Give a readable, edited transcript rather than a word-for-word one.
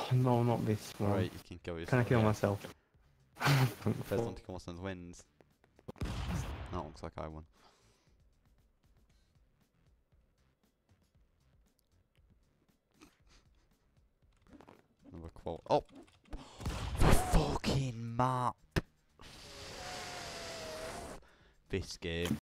Oh no, not this one. Alright, you can kill yourself. Can I kill yeah. myself? First one to kill myself wins. That looks like I won. Another quote. Oh! The fucking map! This game